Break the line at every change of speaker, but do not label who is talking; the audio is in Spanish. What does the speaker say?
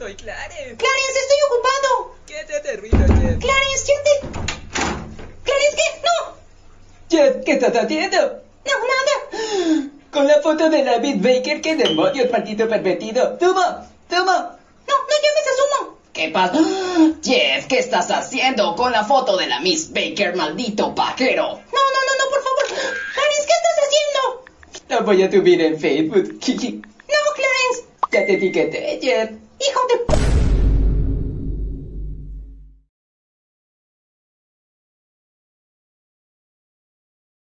soy Clarence.
Clarence, estoy ocupado.
¿Qué te hace ruido, Jeff?
Clarence, Clarence, ¿qué? ¡No!
Jeff, ¿qué estás haciendo?
No, nada.
Con la foto de David Baker, ¿qué demonios, maldito pervertido? ¡Toma! ¡Toma!
No llames a Sumo.
¿Qué pasa? Jeff, ¿qué estás haciendo con la foto de la Miss Baker, maldito pajero?
No, por favor. Clarence, ¿qué estás haciendo?
La voy a subir en Facebook.
No, Clarence.
Ya te etiqueté, Jeff.
Hijo de...